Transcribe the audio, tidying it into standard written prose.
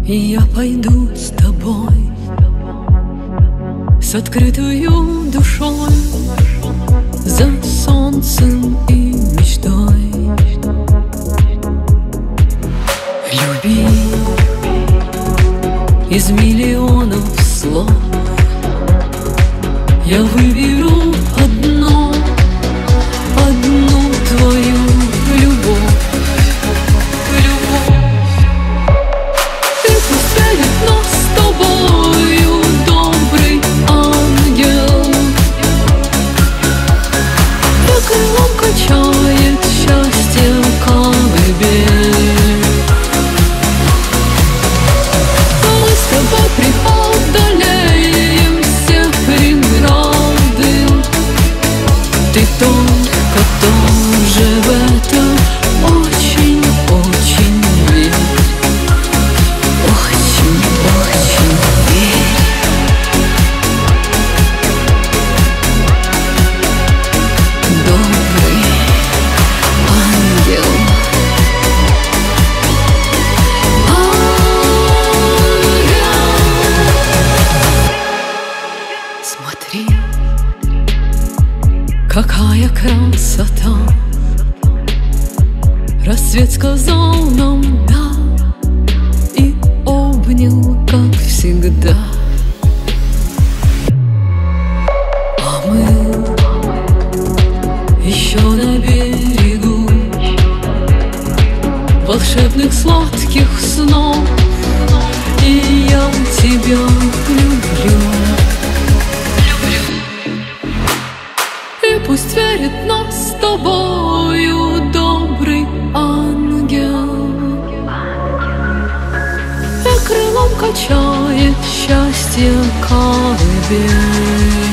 И я пойду с тобой с открытою душой за солнцем и мечтой. Люби из миллионов слов я выберу одну твою любовь. И пусть сядет нас с тобою добрый ангел, и крылом качает счастье колыбель. Мы с тобой преодолеем все преграды. Ты только тоже в это очень-очень верь. Очень-очень верь. Добрый ангел. Смотри, какая красота! Рассвет сказал нам «да» и обнял, как всегда. А мы еще на берегу волшебных сладких снов, и я тебя люблю. И пусть верит нас с тобою добрый ангел, и крылом качает счастье колыбель.